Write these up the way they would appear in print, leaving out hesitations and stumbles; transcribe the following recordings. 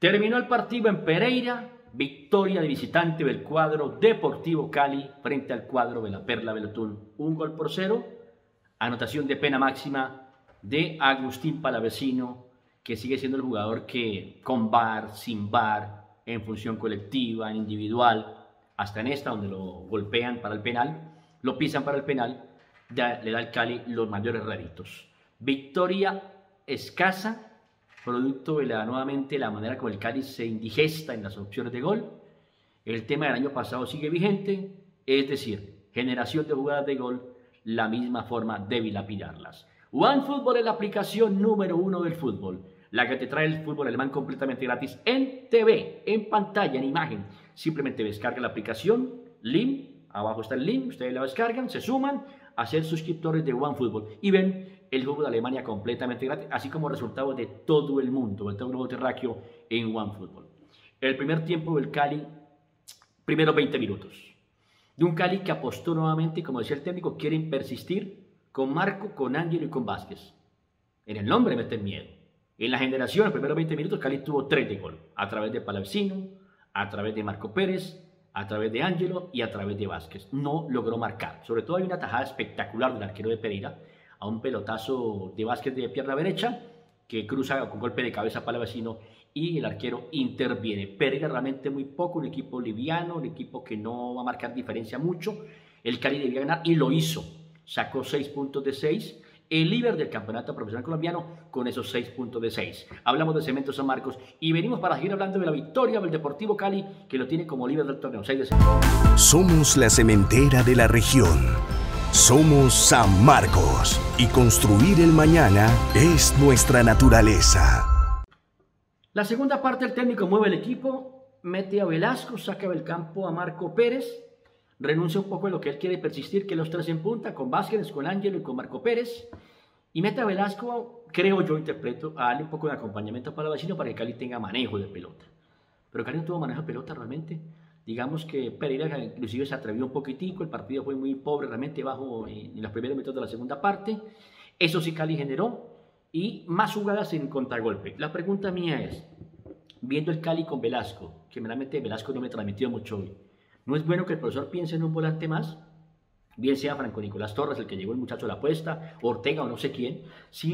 Terminó el partido en Pereira, victoria de visitante del cuadro Deportivo Cali frente al cuadro de la Perla Velotún. 1-0, anotación de pena máxima de Agustín Palavecino, que sigue siendo el jugador que con VAR, sin VAR, en función colectiva, en individual, hasta en esta donde lo golpean para el penal, lo pisan para el penal, le da al Cali los mayores réditos. Victoria escasa, producto de nuevamente la manera como el Cali se indigesta en las opciones de gol. El tema del año pasado sigue vigente, es decir, generación de jugadas de gol, la misma forma de dilapidarlas. OneFootball es la aplicación número 1 del fútbol, la que te trae el fútbol alemán completamente gratis en TV, en pantalla, en imagen. Simplemente descarga la aplicación, link, abajo está el link, ustedes la descargan, se suman a ser suscriptores de OneFootball y ven el fútbol de Alemania completamente gratis, así como resultados de todo el mundo, de todo el globo terráqueo en OneFootball. El primer tiempo del Cali, primeros 20 minutos, de un Cali que apostó nuevamente, como decía el técnico, quieren persistir con Marco, con Ángelo y con Vázquez. En el nombre meten miedo. En la generación, los primeros 20 minutos, Cali tuvo 3 de gol, a través de Palavecino, a través de Marco Pérez, a través de Ángelo y a través de Vázquez. No logró marcar. Sobre todo hay una tajada espectacular del arquero de Pereira, a un pelotazo de Vázquez de pierna derecha, que cruza con golpe de cabeza a Palavecino y el arquero interviene. Pereira realmente muy poco, un equipo liviano, un equipo que no va a marcar diferencia mucho. El Cali debía ganar y lo hizo. Sacó 6 puntos de 6. El líder del campeonato profesional colombiano con esos 6 puntos de 6. Hablamos de Cemento San Marcos y venimos para seguir hablando de la victoria del Deportivo Cali, que lo tiene como líder del torneo. 6 de 6. Somos la cementera de la región. Somos San Marcos. Y construir el mañana es nuestra naturaleza. La segunda parte, el técnico mueve el equipo, mete a Velasco, saca del campo a Marco Pérez, renuncia un poco a lo que él quiere persistir, que los 3 en punta, con Vázquez, con Ángelo y con Marco Pérez, y mete a Velasco, creo yo, interpreto, a darle un poco de acompañamiento para Palavecino para que Cali tenga manejo de pelota. Pero Cali no tuvo manejo de pelota realmente. Digamos que Pereira inclusive se atrevió un poquitico, el partido fue muy pobre, realmente bajo en los primeros minutos de la segunda parte. Eso sí, Cali generó, y más jugadas en contragolpe. La pregunta mía es, viendo el Cali con Velasco, que realmente Velasco no me transmitió mucho hoy, ¿no es bueno que el profesor piense en un volante más? Bien sea Franco Nicolás Torres, el que llegó el muchacho a la apuesta, Ortega o no sé quién.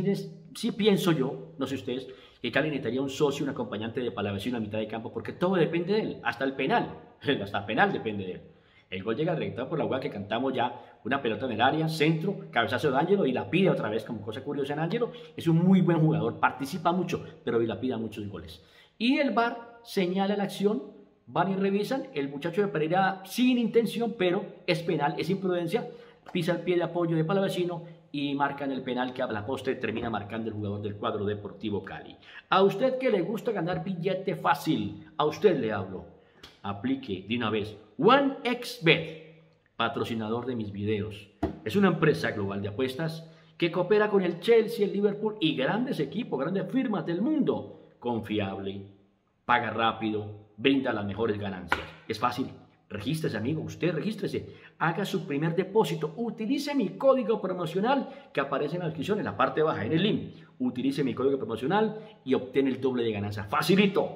Sí pienso yo, no sé ustedes, que Cali necesitaría un socio, un acompañante de Palavecino a mitad de campo, porque todo depende de él, hasta el penal depende de él. El gol llega directado por la jugada que cantamos ya, una pelota en el área, centro, cabezazo de Ángelo y la pide otra vez, como cosa curiosa en Ángelo. Es un muy buen jugador, participa mucho, pero dilapida muchos goles. Y el VAR señala la acción, van y revisan, el muchacho de Pereira sin intención, pero es penal, es imprudencia, pisa el pie de apoyo de Palavecino y marcan el penal que a la postre termina marcando el jugador del cuadro Deportivo Cali. A usted que le gusta ganar billete fácil, a usted le hablo. Aplique de una vez OneXBet, patrocinador de mis videos. Es una empresa global de apuestas que coopera con el Chelsea, el Liverpool y grandes equipos, grandes firmas del mundo. Confiable, paga rápido, brinda las mejores ganancias. Es fácil. Regístrese, amigo, usted regístrese, haga su primer depósito, utilice mi código promocional que aparece en la descripción, en la parte baja, en el link. Utilice mi código promocional y obtiene el doble de ganancia. Facilito,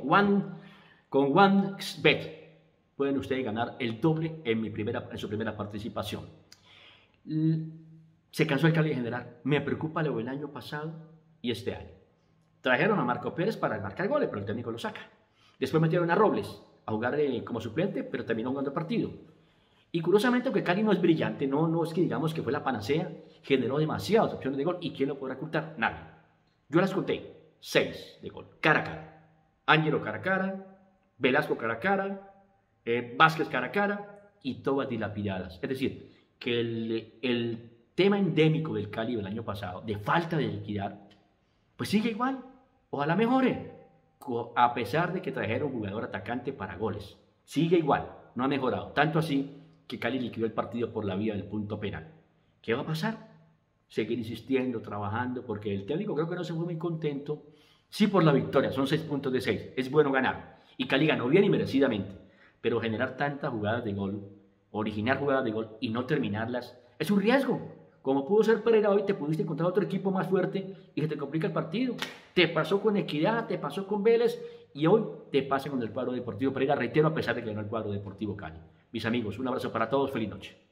con OneXBet pueden ustedes ganar el doble en su primera participación. Se cansó el Cali de generar. Me preocupa lo del año pasado y este año. Trajeron a Marco Pérez para marcar goles, pero el técnico lo saca. Después metieron a Robles a jugar como suplente, pero terminó jugando el partido. Y curiosamente, aunque Cali no es brillante, no es que digamos que fue la panacea, generó demasiadas opciones de gol. ¿Y quién lo podrá ocultar? Nadie. Yo las conté, 6 de gol, cara a cara. Ángelo cara a cara, Velasco cara a cara, Vázquez cara a cara, y todas dilapidadas. Es decir, que el tema endémico del Cali del año pasado, de falta de liquidar, pues sigue igual. Ojalá mejore. A pesar de que trajeron un jugador atacante para goles. Sigue igual, no ha mejorado. Tanto así que Cali liquidó el partido por la vía del punto penal. ¿Qué va a pasar? Seguir insistiendo, trabajando, porque el técnico creo que no se fue muy contento. Sí por la victoria, son 6 puntos de 6. Es bueno ganar. Y Cali ganó bien y merecidamente. Pero generar tantas jugadas de gol, originar jugadas de gol y no terminarlas, es un riesgo. Como pudo ser Pereira hoy, te pudiste encontrar otro equipo más fuerte y se te complica el partido. Te pasó con Equidad, te pasó con Vélez y hoy te pasa con el cuadro Deportivo Pereira, reitero, a pesar de que ganó el cuadro Deportivo Cali. Mis amigos, un abrazo para todos, feliz noche.